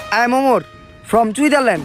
I am Omor from Switzerland.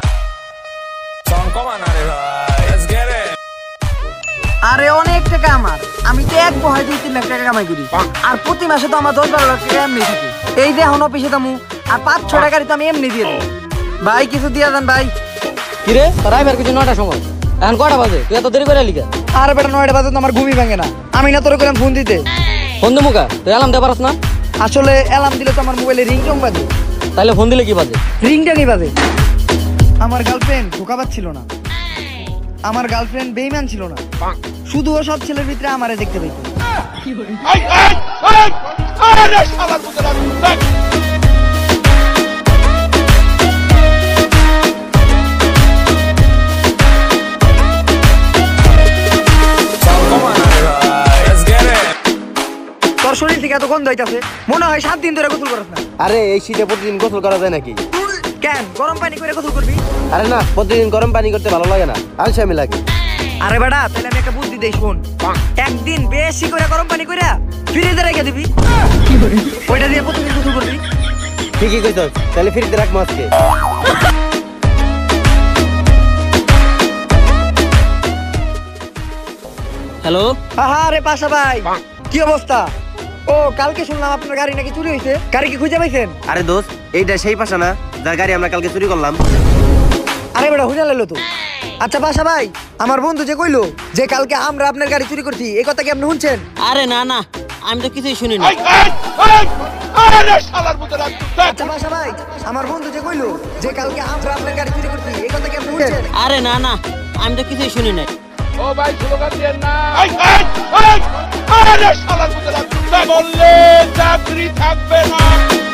আরে অনেক টাকা আমার, আমি তো এক বহায় 2-3 লাখ টাকা কামাই করি, আর প্রতি মাসে তো আমার 10-12 লাখ টাকা এমনি থাকে। এই যে এখন অফিসে দামু আর 5-6 টাকারই তো আমি এমনি দিয়ে দেবো। ভাই কিছু দিয়া দেন ভাই। কিরে তোর আইবার কিছু 9টার সময়, এখন কটা বাজে? তুই এত দেরি করে লিখা? আরে বেটা 9টা বাজে তো আমার ঘুমই ভাঙে না, আমি না তোর কইলাম ফোন দিতে। ফোন দে মুকা, তুই অ্যালার্ম দে পারস না? আসলে অ্যালার্ম দিলে তো আমার মোবাইলে রিংটোন বাজে। তাইলে ফোন দিলে কি বাজে? রিংটা কি বাজে? আমার গার্লফ্রেন্ড ধোঁকা পাচ্ছিল না, আমার গার্লফ্রেন্ড বেঈমান ছিল না, শুধু ও সব ছেলের ভিতরে আমারে দেখতে পাইতো। তোর শরীর থেকে এত গন্ধ হইতাছে, মনে হয় 7 দিন ধরে গোসল করছ না। আরে এই শীতে প্রতিদিন গোসল করা যায় নাকি? কেন গরম পানি করে গোসল করবি? আরে না, প্রতিদিন গরম পানি করতে ভালো লাগে না, আলসামি লাগে। আরে বেটা তাহলে আমি একটা বুদ্ধি দেই, শোন। একদিন বেশি করে গরম পানি কইরা ফ্রিজে রেখে দিবি, ওইটা দিয়ে প্রতিদিন গোসল করবি। ঠিকই কইছস, তাহলে ফ্রিজে রাখবো আজকে। হ্যালো। আরে পাশা ভাই, কি অবস্থা? ও কালকে শুনলাম আপনার গাড়ি নাকি চুরি হয়েছে, গাড়ি কি খুঁজে পাইছেন? আরে দোস্ত, এইটা সেই পাশা না যার গাড়ি আমরা কালকে চুরি করলাম? আরে বেটা হুজা লাইলো তো। আচ্ছা পাশা ভাই, আমার বন্ধু যে কইলো যে কালকে আমরা আপনার গাড়ি চুরি করছি, এই কথা কি আপনি শুনছেন? আরে না না, আমি তো কিছুই শুনি না। আচ্ছা পাশা ভাই, আমার বন্ধু যে কইলো যে কালকে আমরা আপনার গাড়ি চুরি করছি, এই কথা কি আপনি শুনছেন? আরে না না, আমি তো কিছুই শুনি না। ও ভাই স্লোগান দেন না। আরে শালার মতো বললে চাকরি থাকবে না।